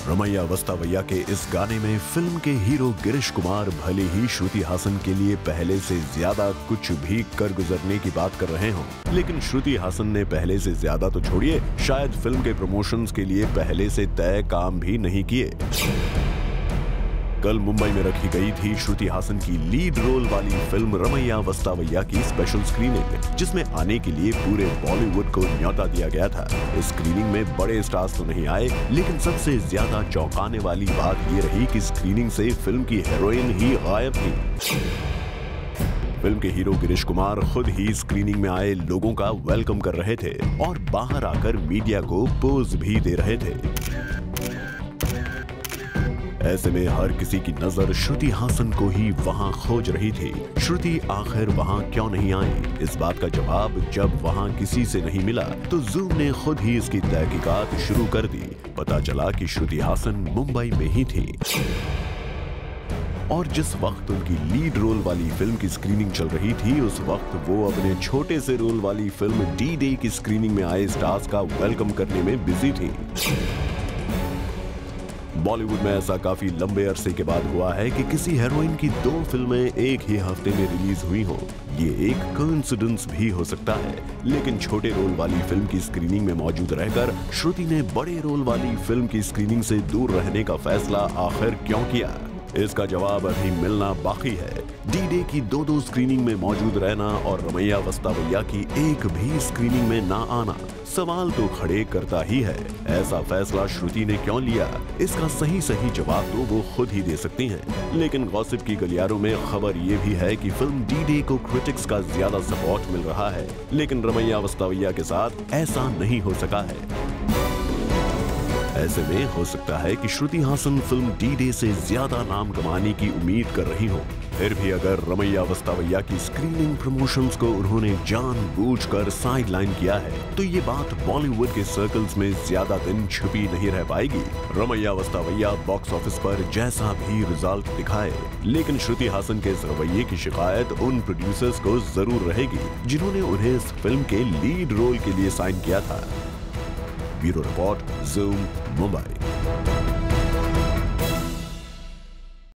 रमैया वस्तावैया के इस गाने में फिल्म के हीरो गिरीश कुमार भले ही श्रुति हासन के लिए पहले से ज्यादा कुछ भी कर गुजरने की बात कर रहे हों, लेकिन श्रुति हासन ने पहले से ज्यादा तो छोड़िए, शायद फिल्म के प्रमोशंस के लिए पहले से तय काम भी नहीं किए। कल मुंबई में रखी गई थी श्रुति हासन की लीड रोल वाली फिल्म रमैया वस्तावैया की स्पेशल स्क्रीनिंग, जिसमें आने के लिए पूरे बॉलीवुड को न्योता दिया गया था। इस स्क्रीनिंग में बड़े स्टार्स तो नहीं आए, लेकिन सबसे ज्यादा चौंकाने वाली बात ये रही कि स्क्रीनिंग से फिल्म की हीरोइन ही गायब थी। फिल्म के हीरो गिरीश कुमार खुद ही स्क्रीनिंग में आए लोगों का वेलकम कर रहे थे और बाहर आकर मीडिया को पोज भी दे रहे थे। ऐसे में हर किसी की नजर श्रुति हासन को ही वहां खोज रही थी। श्रुति आखिर वहां क्यों नहीं आई? इस बात का जवाब जब वहां किसी से नहीं मिला तो जूम ने खुद ही इसकी तहकीकात शुरू कर दी। पता चला कि श्रुति हासन मुंबई में ही थी और जिस वक्त उनकी लीड रोल वाली फिल्म की स्क्रीनिंग चल रही थी, उस वक्त वो अपने छोटे से रोल वाली फिल्म डी डे की स्क्रीनिंग में आए स्टार्स का वेलकम करने में बिजी थी। बॉलीवुड में ऐसा काफी लंबे अरसे के बाद हुआ है कि किसी हीरोइन की 2 फिल्में एक ही हफ्ते में रिलीज हुई हो। ये एक कोइंसिडेंस भी हो सकता है, लेकिन छोटे रोल वाली फिल्म की स्क्रीनिंग में मौजूद रहकर श्रुति ने बड़े रोल वाली फिल्म की स्क्रीनिंग से दूर रहने का फैसला आखिर क्यों किया? इसका जवाब अभी मिलना बाकी है। डी डे की 2 स्क्रीनिंग में मौजूद रहना और रमैया वस्तावैया की एक भी स्क्रीनिंग में ना आना सवाल तो खड़े करता ही है। ऐसा फैसला श्रुति ने क्यों लिया? इसका सही जवाब तो वो खुद ही दे सकती हैं। लेकिन गॉसिप की गलियारों में खबर ये भी है कि फिल्म डी डे को क्रिटिक्स का ज्यादा सपोर्ट मिल रहा है, लेकिन रमैया वस्तावैया के साथ ऐसा नहीं हो सका है। ऐसे में हो सकता है कि Shruti Haasan film D Day से ज्यादा नाम कमाने की उम्मीद कर रही हो। फिर भी अगर रमैया वस्तावैया की स्क्रीनिंग प्रमोशंस को उन्होंने जानबूझकर साइडलाइन किया है, तो ये बात बॉलीवुड के सर्कल्स में ज्यादा दिन छुपी नहीं रह पाएगी। रमैया वस्तावैया बॉक्स ऑफिस पर जैसा भी रिजल्ट दिखाए, लेकिन श्रुति हासन के इस रवैये की शिकायत उन प्रोड्यूसर्स को जरूर रहेगी जिन्होंने उन्हें इस फिल्म के लीड रोल के लिए साइन किया था। Bureau report, zoom, Mumbai.